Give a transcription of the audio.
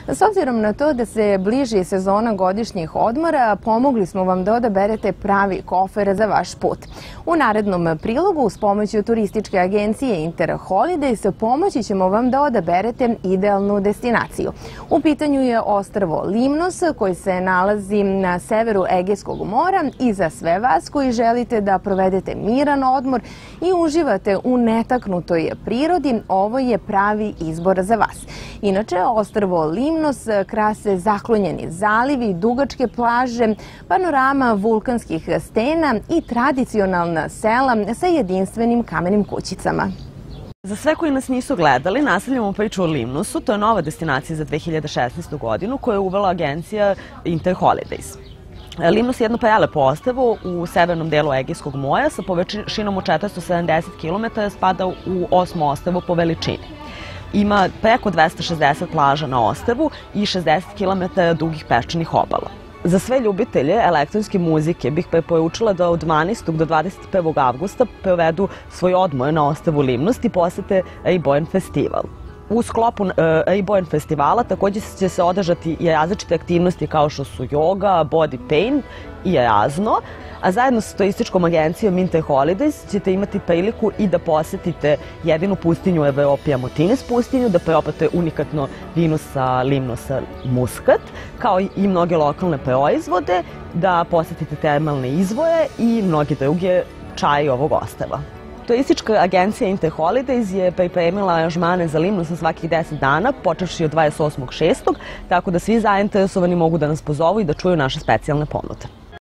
S obzirom na to da se bliži sezona godišnjih odmora, pomogli smo vam da odaberete pravi kofer za vaš put. U narednom prilogu s pomoću turističke agencije Interholidays pomoći ćemo vam da odaberete idealnu destinaciju. U pitanju je ostrvo Limnos koji se nalazi na severu Egejskog mora i za sve vas koji želite da provedete miran odmor i uživate u netaknutoj prirodi, ovo je pravi izbor za vas. Inače, ostrvo Limnos krase zaklonjeni zalivi, dugačke plaže, panorama vulkanskih stena i tradicionalna sela sa jedinstvenim kamenim kućicama. Za sve koji nas nisu gledali, nastavljamo priču o Limnosu. To je nova destinacija za 2016. godinu koju je uvela agencija Interholidays. Limnos je jedno prelepo ostrvo u severnom delu Egejskog mora sa površinom od 470 km, spada u 8. ostrvo po veličini. Ima preko 260 plaža na ostrvu i 60 km dugih peščanih obala. Za sve ljubitelje elektronske muzike bih preporučila da od 12. do 21. avgusta provedu svoj odmor na ostrvu Limnos i posete Reborn festival. U sklopu Reborn festivala također će se održati i različite aktivnosti kao što su yoga, body paint i razno, a zajedno sa turističkom agencijom Interholidays ćete imati priliku i da posetite jedinu pustinju u Evropi, Amotines pustinju, da probate unikatno vino sa Limnosa Muscat, kao i mnoge lokalne proizvode, da posetite termalne izvore i mnoge druge čaje ovog ostrva. Turistička agencija Interholidays je pripremila aranžmane za Limnos na svakih 10 dana, počevši od 28.6., tako da svi zainteresovani mogu da nas pozovu i da čuju naše specijalne ponude.